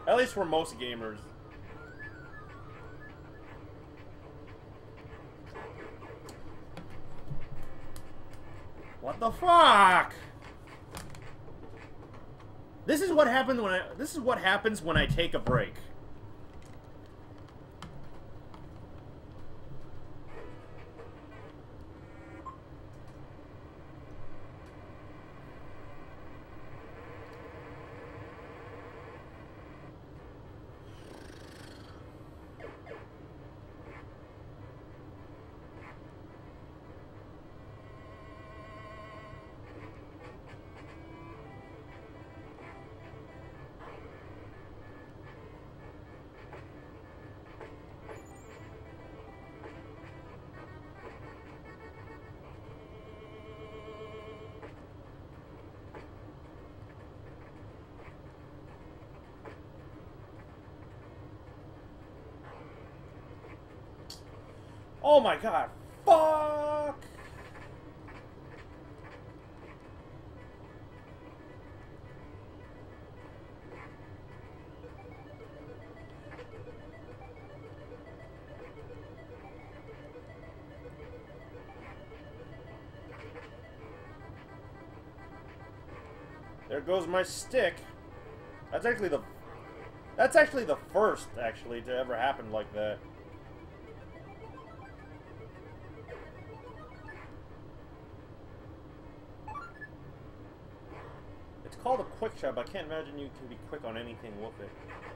At least for most gamers. What the fuck? This is what happens when I take a break. Oh my god, fuck! There goes my stick. That's actually the first actually to ever happen like that. It's called a quick shot, but I can't imagine you can be quick on anything with it.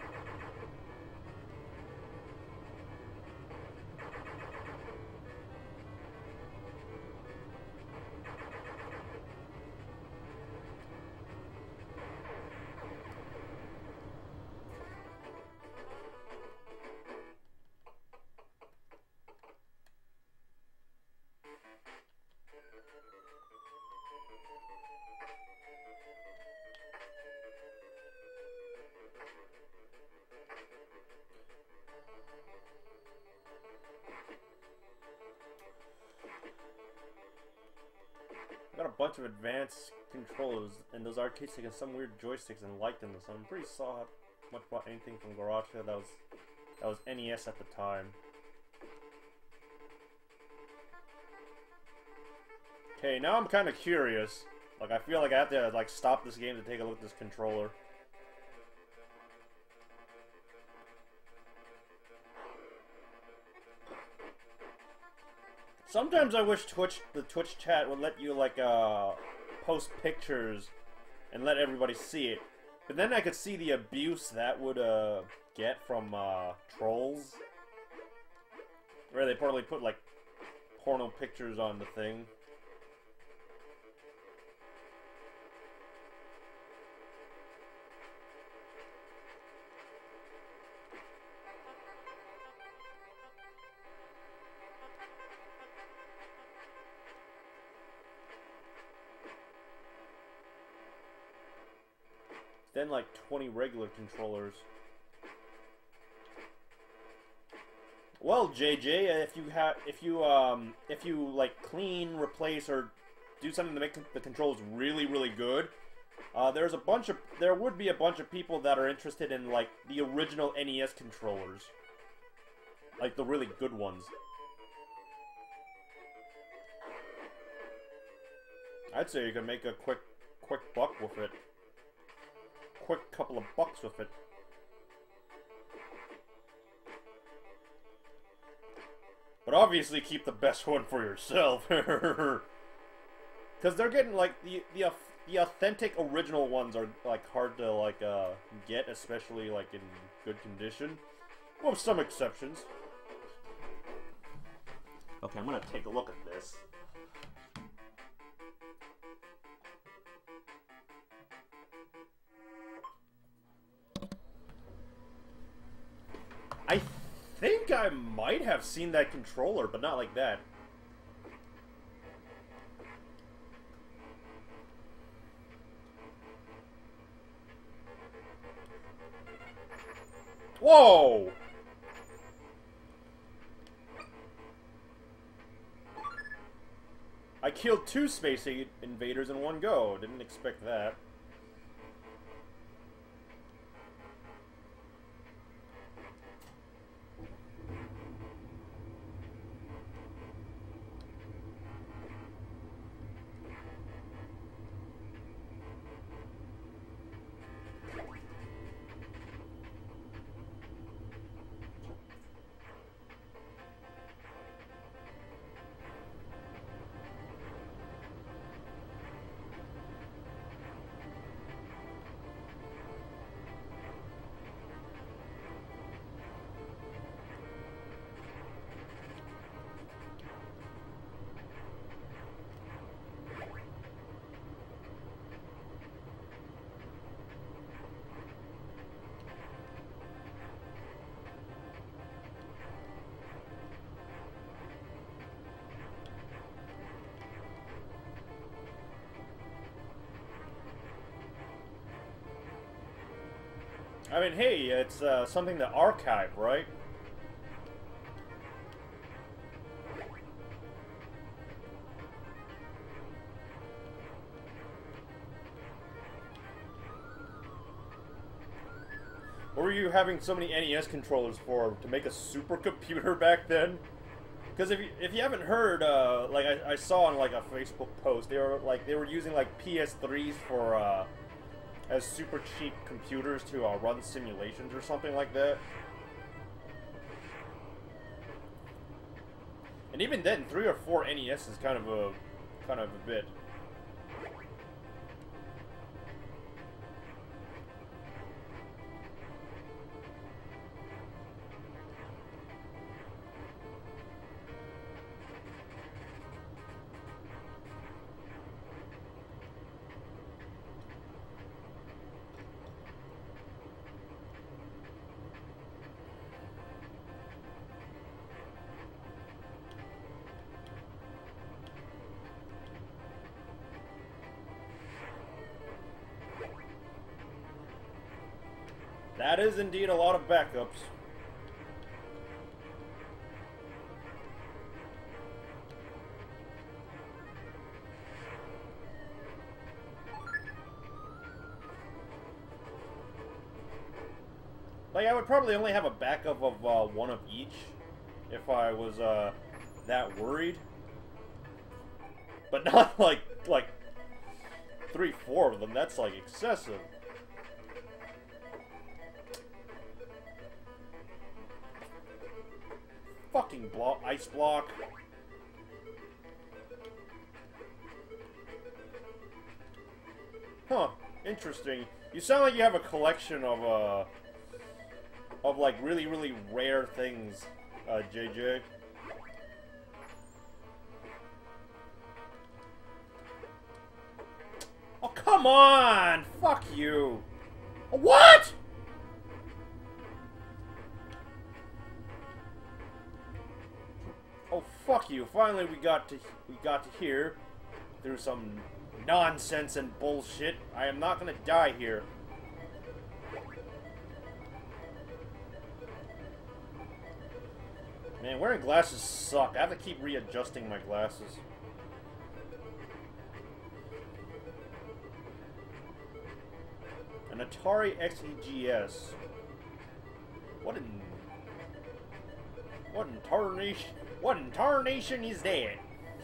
Got a bunch of advanced controllers, and those arcade sticks and some weird joysticks and liked them. So I'm pretty saw how much about anything from Garage that was NES at the time. Okay, now I'm kind of curious. Like I feel like I have to like stop this game to take a look at this controller. Sometimes I wish the Twitch chat would let you like post pictures and let everybody see it. But then I could see the abuse that would get from trolls. Where they probably put like porno pictures on the thing. Then like 20 regular controllers. Well, JJ, if you like clean, replace, or do something to make the controls really, really good, there would be a bunch of people that are interested in like the original NES controllers, like the really good ones. I'd say you can make a quick buck with it. Quick couple of bucks with it. But obviously keep the best one for yourself. Because they're getting like the authentic original ones are like hard to like get, especially like in good condition. With some exceptions. Okay, I'm gonna take a look at this. I think I might have seen that controller, but not like that. Whoa! I killed 2 Space Invaders in one go. Didn't expect that. I mean, hey, it's something to archive, right? What were you having so many NES controllers for? To make a supercomputer back then? Because if you haven't heard, like I saw on like a Facebook post, they were using like PS3s for as super cheap computers to run simulations or something like that. And even then, 3 or 4 NES is kind of a bit. That is indeed a lot of backups. Like, I would probably only have a backup of one of each if I was that worried. But not like 3, 4 of them. That's like excessive. Fucking ice block. Huh, interesting. You sound like you have a collection of like really, really rare things, JJ. Oh, come on! Fuck you. What? Oh, fuck you. Finally we got to here through some nonsense and bullshit. I am not gonna die here. Man, wearing glasses suck. I have to keep readjusting my glasses. An Atari XEGS. What in tarnation is that?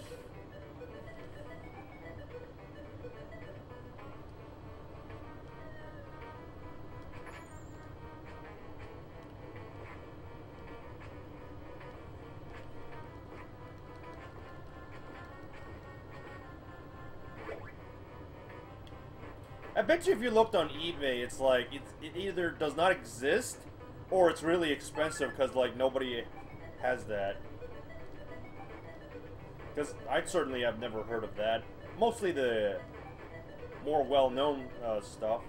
I bet you if you looked on eBay, it's like it either does not exist or it's really expensive because like nobody has that. Because I certainly have never heard of that. Mostly the more well-known stuff.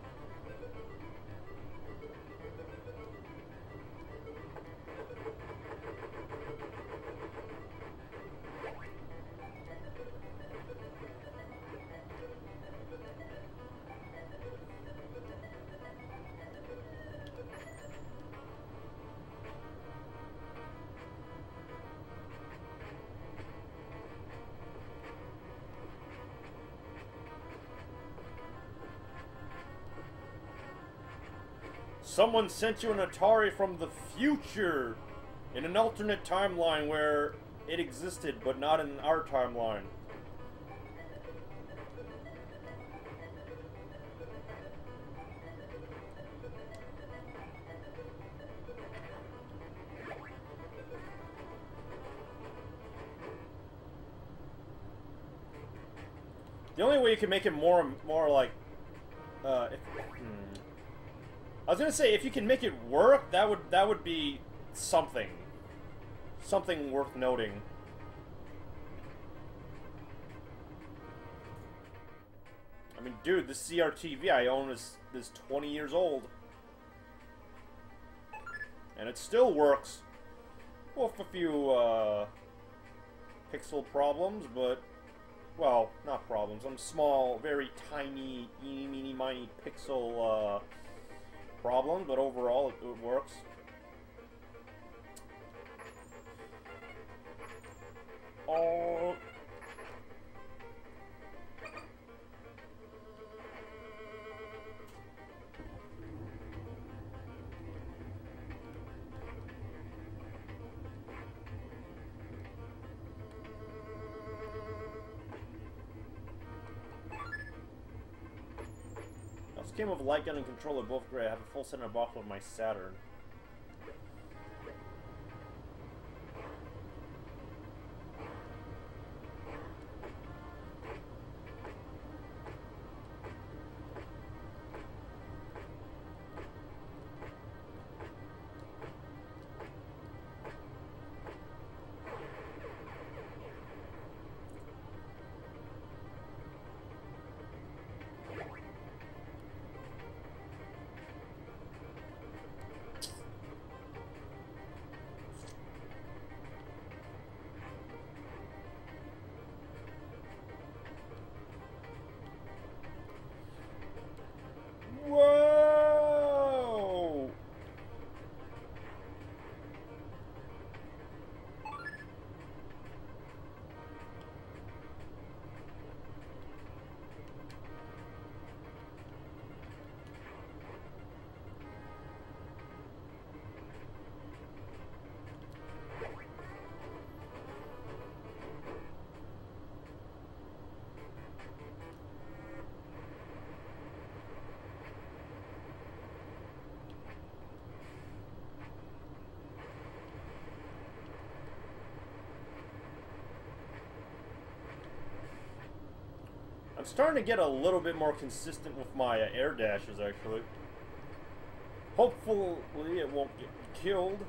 Someone sent you an Atari from the future in an alternate timeline where it existed, but not in our timeline. The only way you can make it more like, I was gonna say, if you can make it work, that would be something worth noting. I mean, dude, this CRTV I own is 20 years old, and it still works. With a few pixel problems, but well, not problems. Some small, very tiny, eeny, meeny, miny pixel problems, but overall it works. Oh. This game of light gun and controller both great. I have a full center box with my Saturn. Whoa! I'm starting to get a little bit more consistent with my air dashes, actually. Hopefully it won't get killed.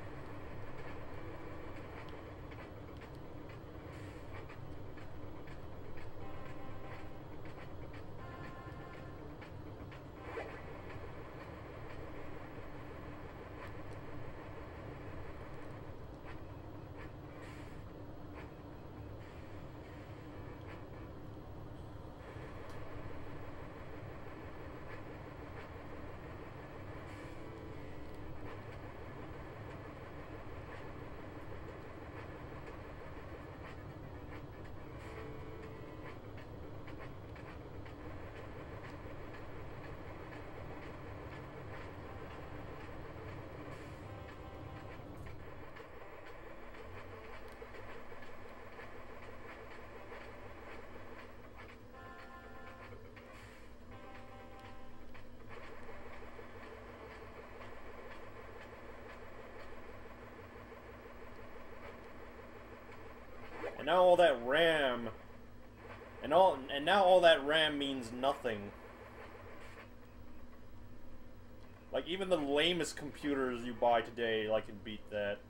Now all that RAM, and now all that RAM means nothing. Like even the lamest computers you buy today, like, can beat that.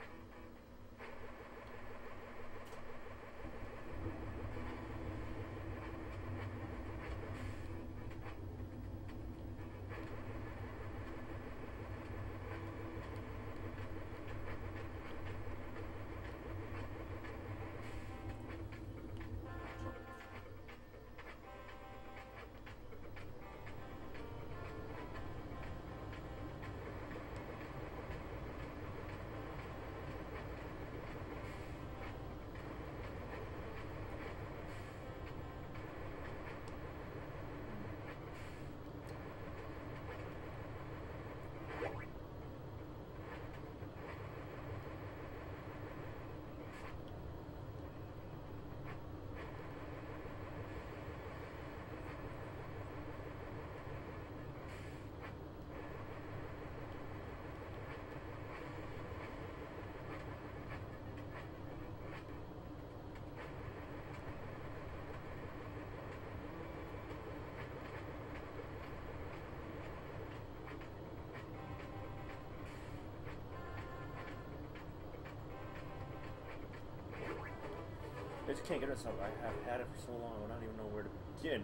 I just can't get it. I have had it for so long, I don't even know where to begin.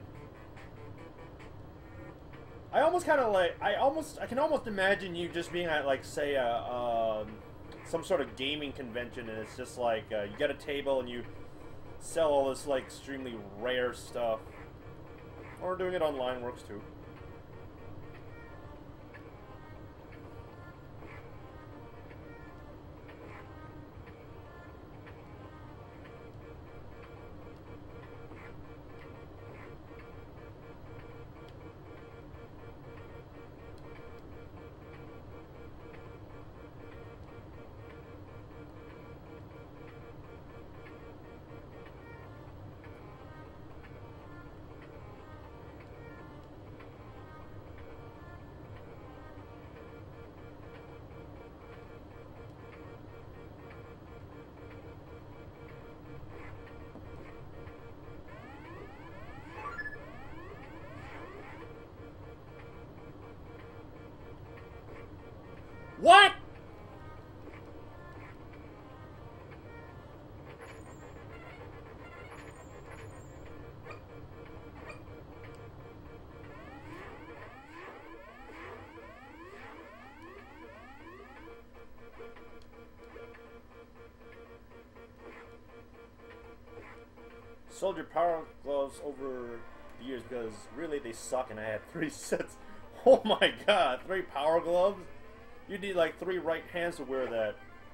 I almost kind of like, I can almost imagine you just being at, like, say, some sort of gaming convention, and it's just like, you get a table and you sell all this, like, extremely rare stuff. Or doing it online works too. What? Sold your power gloves over the years because really they suck and I had 3 sets. Oh my god, 3 power gloves? You need like 3 right hands to wear that.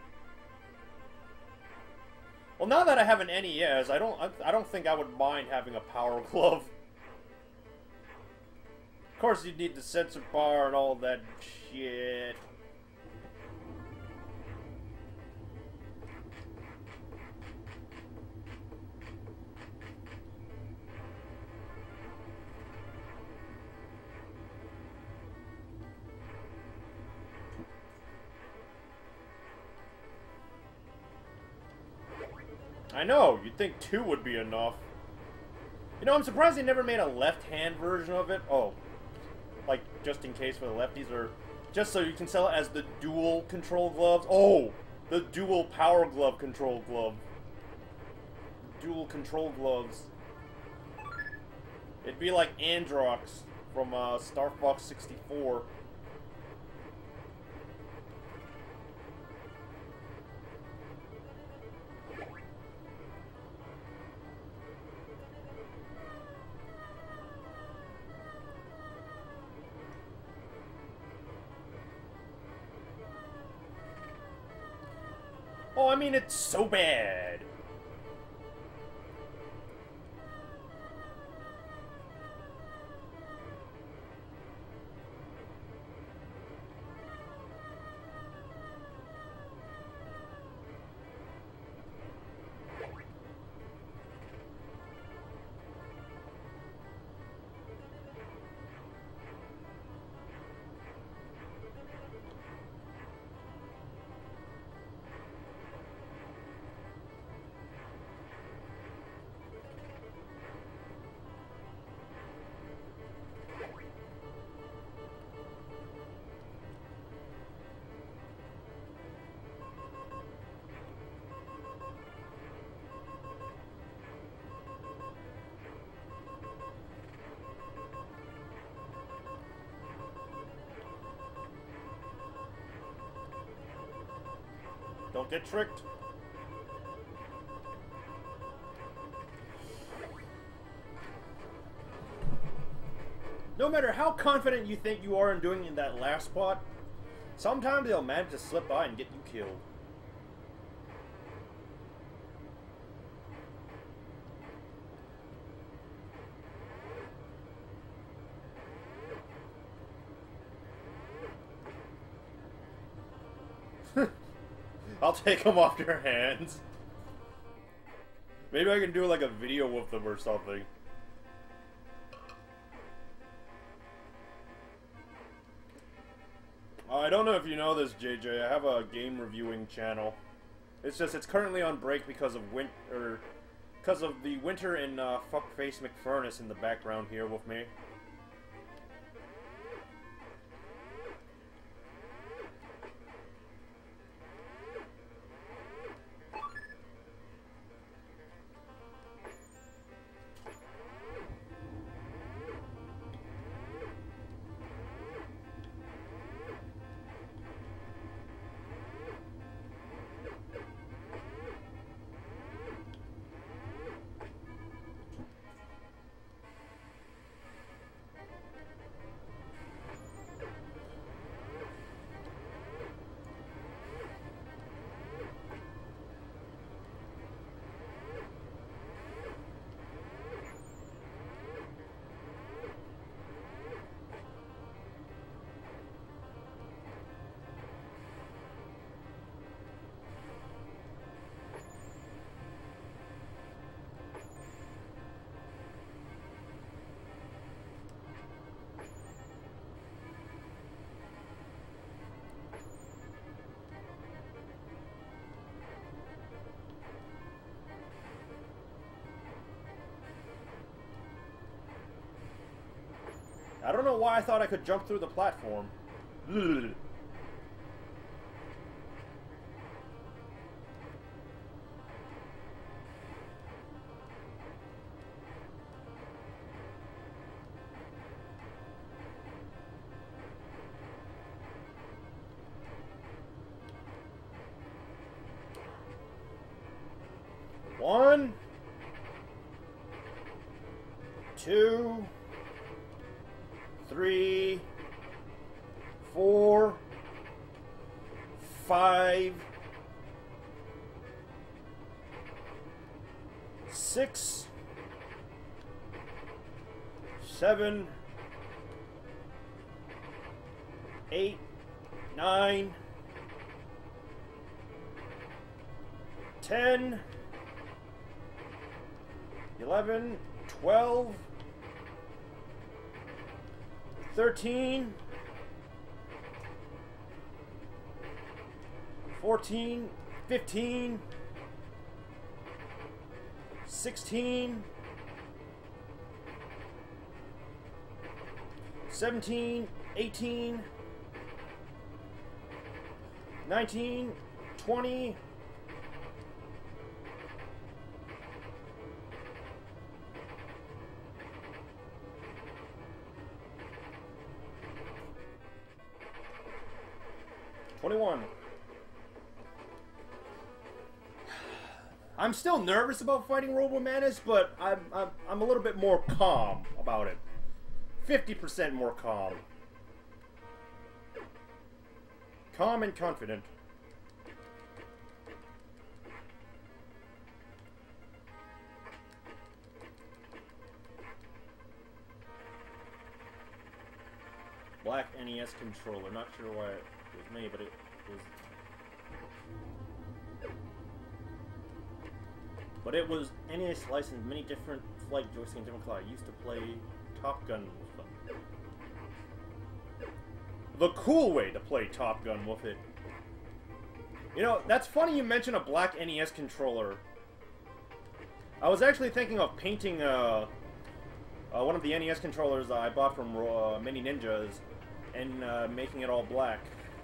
Well, now that I have an NES, I don't think I would mind having a power glove. Of course you need the sensor bar and all that shit. I know, you'd think 2 would be enough. You know, I'm surprised they never made a left-hand version of it. Oh, like, just in case for the lefties, or just so you can sell it as the dual control gloves. Oh, the dual power glove control glove. Dual control gloves. It'd be like Androx from Star Fox 64. Oh, I mean, it's so bad. Don't get tricked. No matter how confident you think you are in doing in that last spot, sometimes they'll manage to slip by and get you killed. I'll take them off your hands. Maybe I can do like a video with them or something. I don't know if you know this, JJ. I have a game reviewing channel. It's just it's currently on break because of the winter and fuckface McFurnace in the background here with me. I don't know why I thought I could jump through the platform. Ugh. 1, 2, 3, 4, 5, 6, 7, 8, 9, 10, 11, 12, 13, 14, 15, 16, 17, 18, 19, 20, 21. I'm still nervous about fighting Robo Manus, but I'm a little bit more calm about it. 50% more calm. Calm and confident. Black NES controller. Not sure why it was me, but it was. But it was NES licensed many different flight joysticks and different claws. I used to play Top Gun with them. The cool way to play Top Gun with it. You know, that's funny you mention a black NES controller. I was actually thinking of painting one of the NES controllers I bought from Mini Ninjas and making it all black.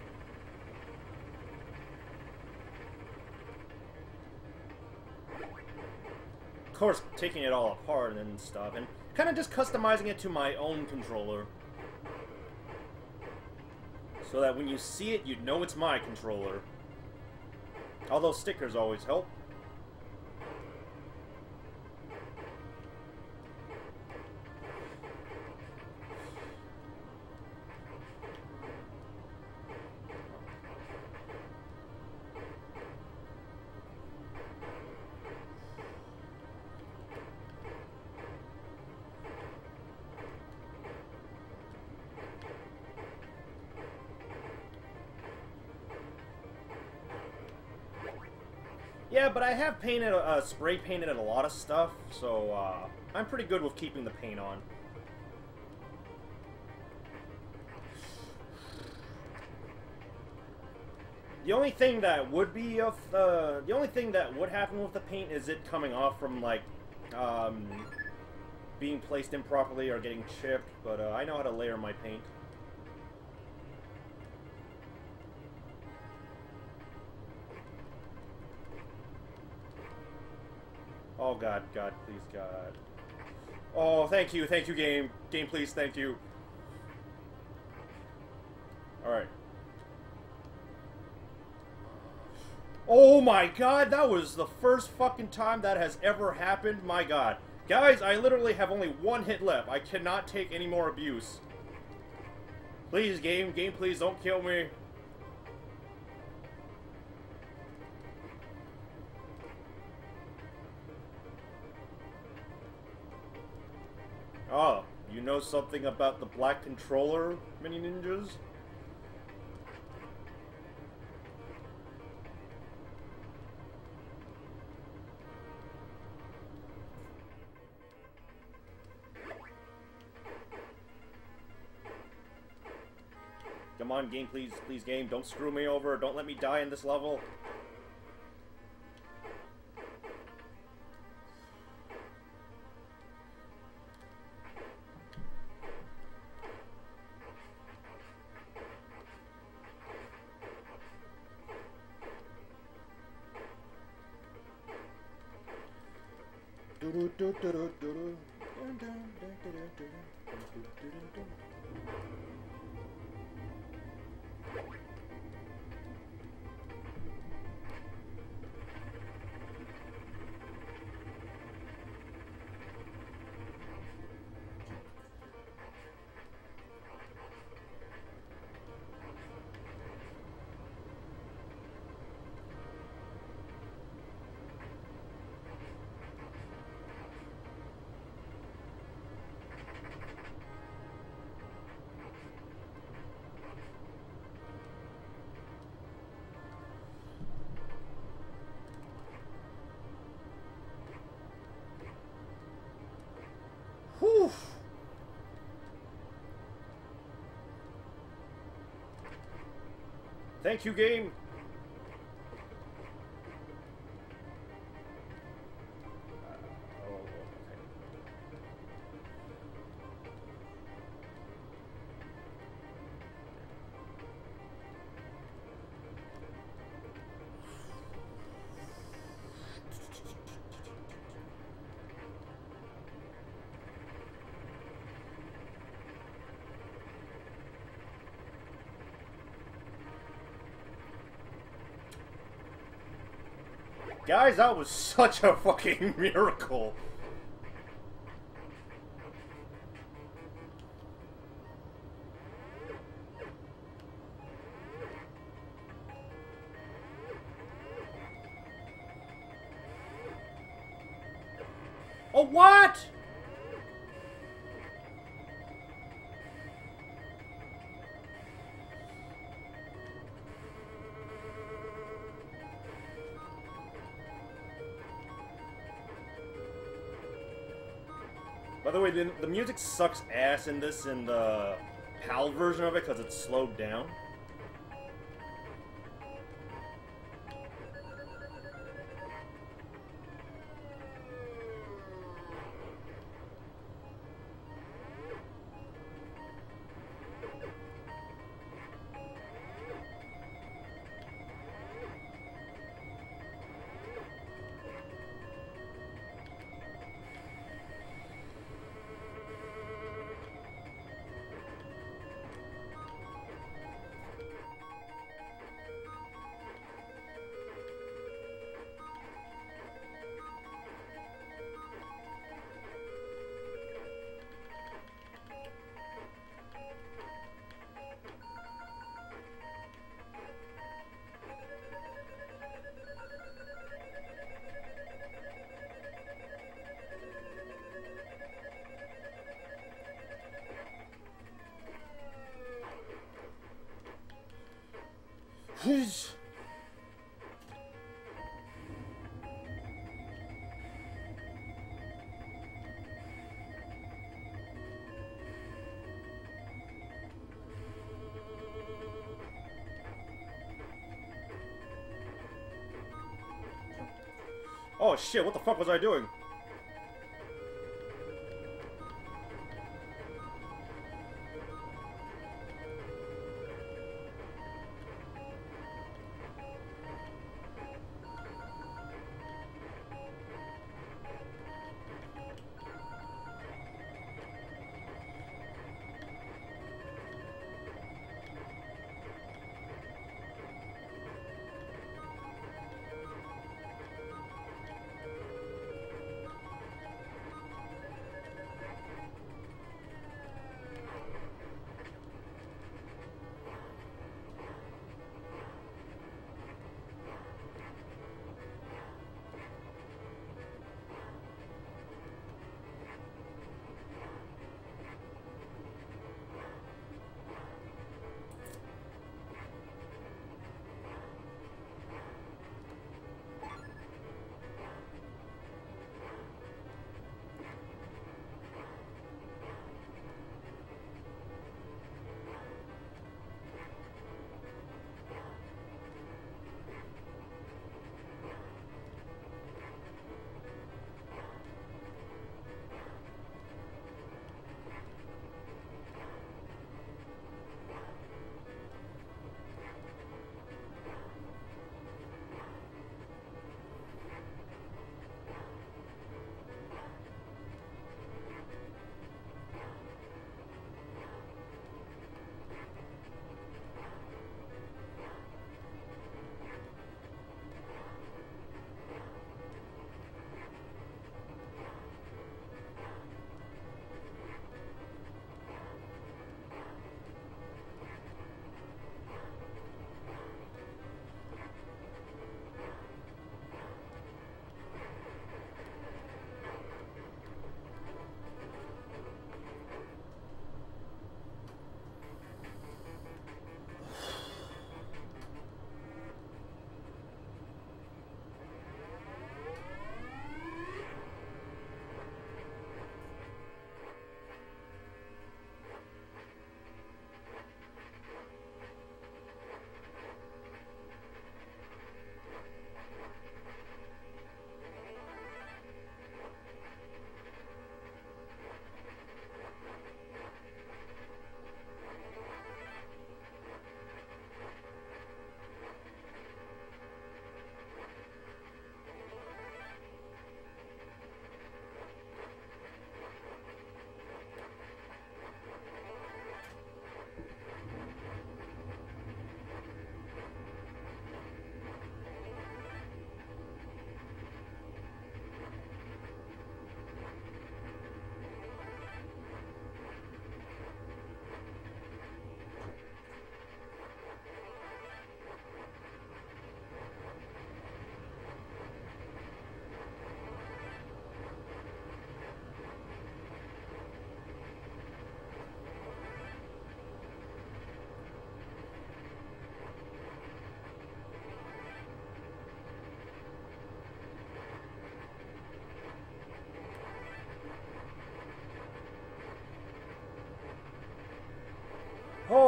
Of course, taking it all apart and stuff, and kind of just customizing it to my own controller. So that when you see it, you'd know it's my controller. Although stickers always help. Yeah, but I have painted, spray painted a lot of stuff, so I'm pretty good with keeping the paint on. The only thing that would be of the only thing that would happen with the paint is it coming off from like being placed improperly or getting chipped. But I know how to layer my paint. Oh God, God, please, God. Oh, thank you, game. Game, please, thank you. Alright. Oh my God, that was the first fucking time that has ever happened. My God. Guys, I literally have only one hit left. I cannot take any more abuse. Please, game, please, don't kill me. Oh, you know something about the black controller, Mini Ninjas? Come on, game, please, please, game, don't screw me over, don't let me die in this level. Thank you, game. Oh, okay. Guys, that was such a fucking miracle. Oh, what? By the way, the music sucks ass in this, in the PAL version of it, because it's slowed down. Oh shit, what the fuck was I doing?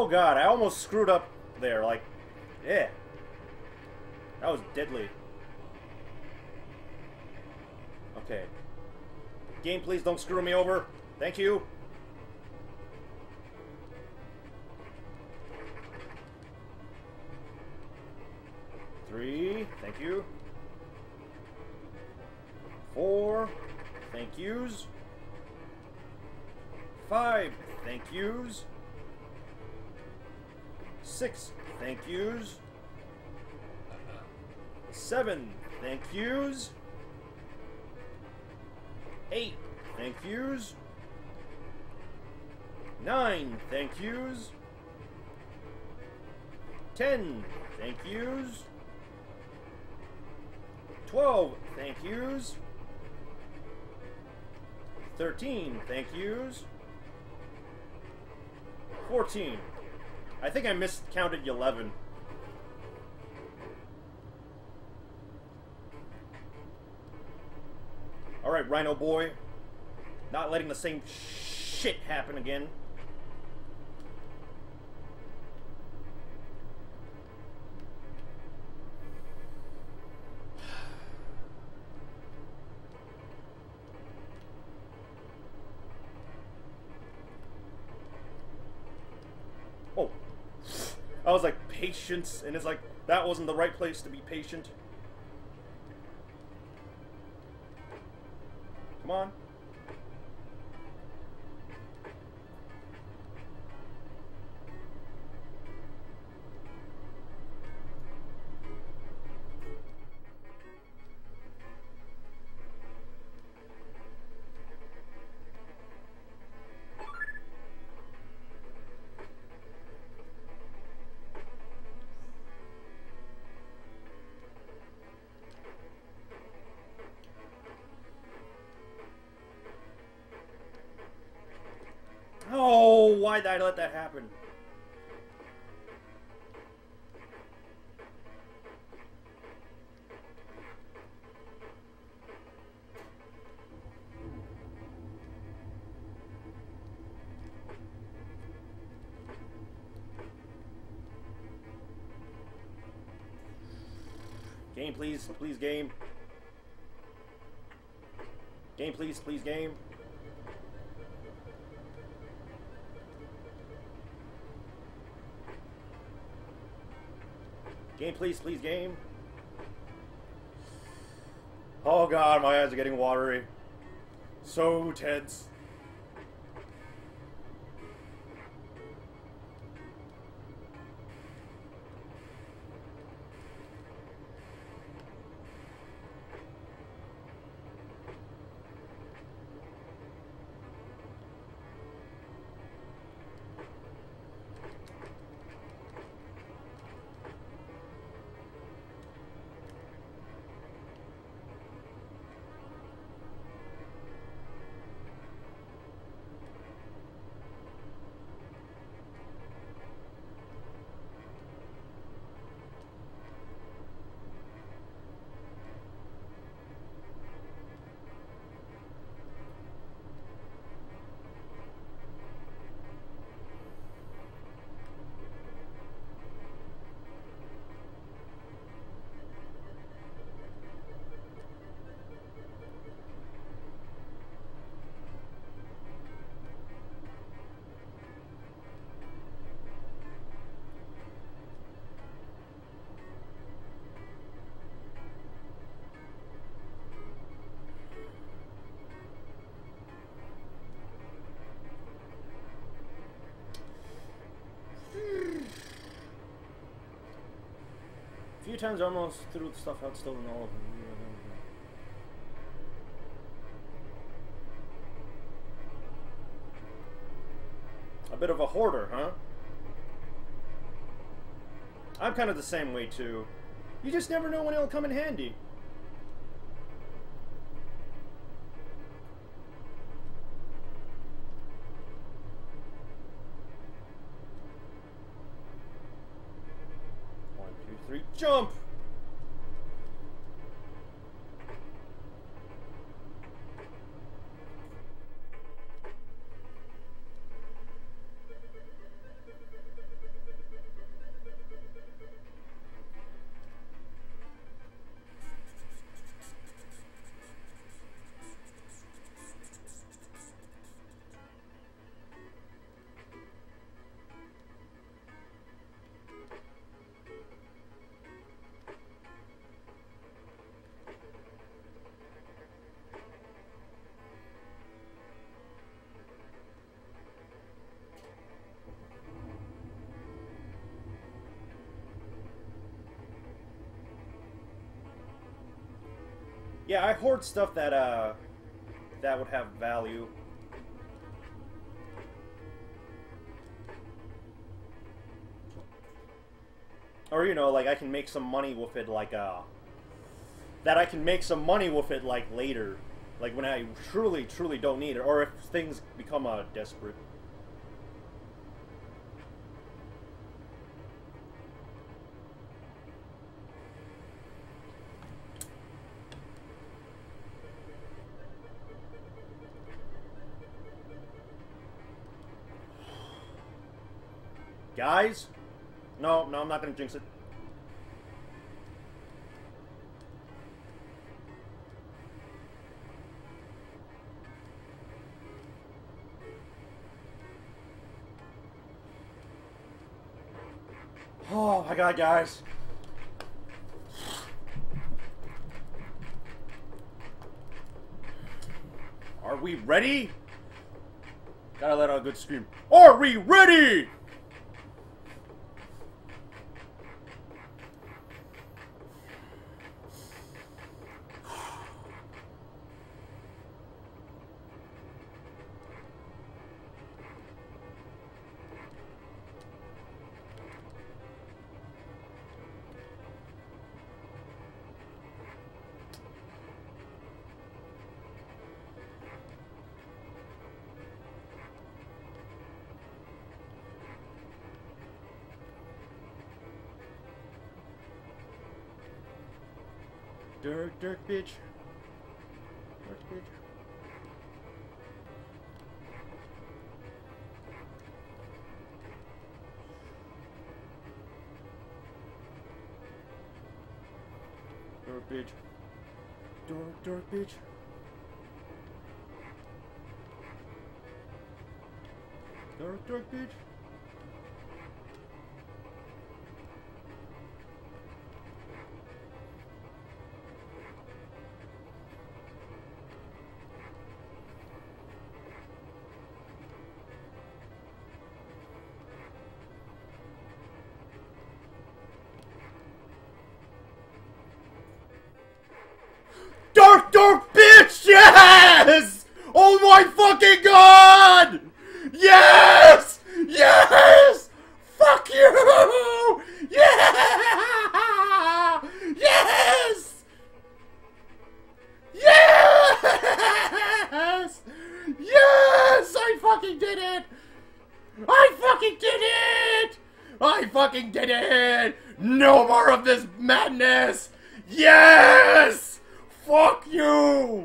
god, I almost screwed up there. Like, yeah. That was deadly. Okay. Game, please don't screw me over. Thank you. Three. Thank you. 4. Thank yous. 5. Thank yous. 6. Thank yous. 7. Thank yous. 8. Thank yous. 9. Thank yous. 10. Thank yous. 12. Thank yous. 13. Thank yous. 14. I think I miscounted 11. Alright, Rhino Boy. Not letting the same shit happen again. Oh. I was like, patience, and it's like, that wasn't the right place to be patient. Come on. Oh, why did I let that happen? Game, please. Please, game. Game, please. Please, game. Game, please, please, game. Oh god, my eyes are getting watery. So tense. A few times I almost threw the stuff out, still in all of them. A bit of a hoarder, huh? I'm kind of the same way too. You just never know when it'll come in handy. Jump! Yeah, I hoard stuff that that would have value. Or, you know, like, I can make some money with it, like, that I can make some money with it, like, later. Like, when I truly, truly don't need it. Or if things become, desperate. Guys? No, I'm not gonna jinx it. Oh my god, guys. Are we ready? Gotta let out a good scream. Are we ready? Dirt, bitch. Dirt, bitch. Dirt, bitch. Dirt, bitch. Dirt, bitch. Dark bitch! Yes! Oh my fucking god! Yes! Yes! Fuck you! Yeah! Yes! Yes! Yes! I fucking did it! I fucking did it! I fucking did it! No more of this madness! Yes! Fuck you!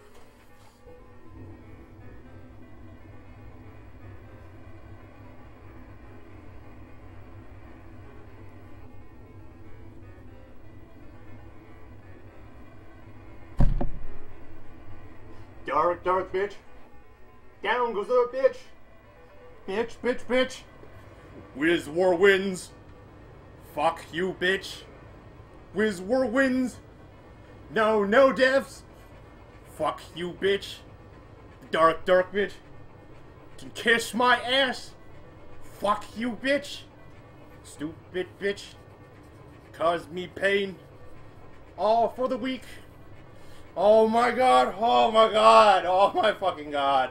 Dark bitch. Down goes the bitch. Bitch. Wiz War wins. Fuck you, bitch. Wiz War wins. No devs. Fuck you, bitch. Dark bitch. Can kiss my ass. Fuck you, bitch. Stupid bitch. Cause me pain. All for the weak. Oh my god. Oh my god. Oh my fucking god.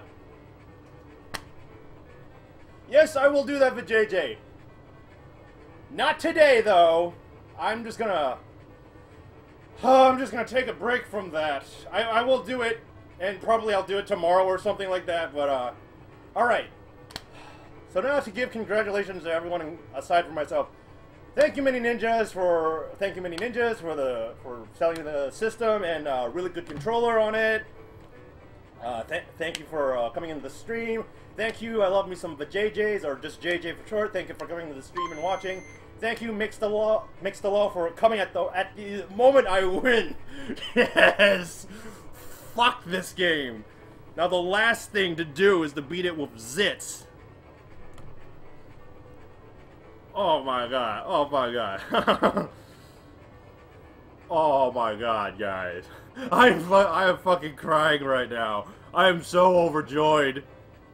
Yes, I will do that for JJ. Not today, though. I'm just gonna take a break from that. I will do it, and probably I'll do it tomorrow or something like that, but, alright. So now to give congratulations to everyone aside from myself. Thank you, Mini Ninjas, for selling the system and a really good controller on it. Thank you for coming into the stream. Thank you, I love me some JJs, or just JJ for short. Thank you for coming to the stream and watching. Thank you, Mix the Law, for coming at the moment I win. Yes! Fuck this game. Now the last thing to do is to beat it with Zitz. Oh my god. Oh my god. Oh my god, guys. I am fucking crying right now. I am so overjoyed.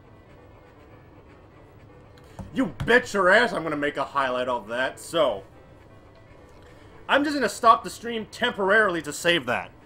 You bet your ass I'm gonna make a highlight of that. So, I'm just gonna stop the stream temporarily to save that.